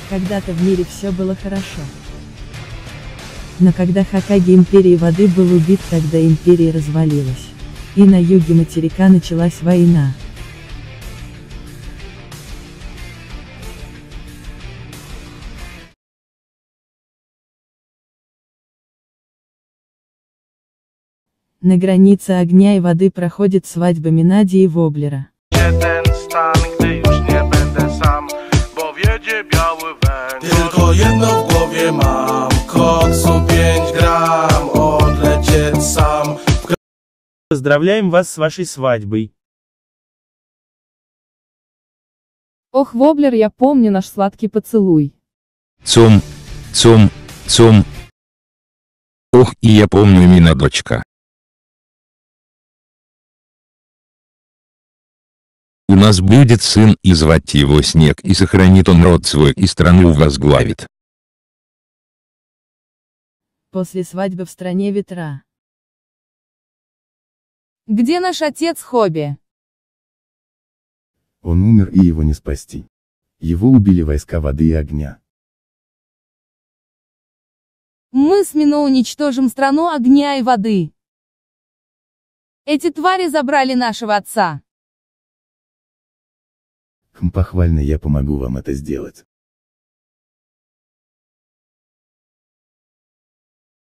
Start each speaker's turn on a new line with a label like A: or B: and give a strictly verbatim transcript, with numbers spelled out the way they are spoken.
A: Когда-то в мире все было хорошо. Но когда Хокаге Империи Воды был убит, тогда империя развалилась. И на юге материка началась война. На границе огня и воды проходит свадьба Минади и Воблера.
B: Tylko jedno w głowie mam, koksu pięć gram, odlecieć sam.
C: Поздравляем вас с вашей свадьбой.
D: Ох, Воблер, я помню наш сладкий поцелуй.
E: Цум, цум, цум. Ох, и я помню, Мина дочка. У нас будет сын, и звать его Снег, и сохранит он род свой, и страну возглавит.
A: После свадьбы в стране ветра.
D: Где наш отец Хобби?
F: Он умер, и его не спасти. Его убили войска воды и огня.
D: Мы с Мино уничтожим страну огня и воды. Эти твари забрали нашего отца.
F: Хм, похвально, я помогу вам это сделать.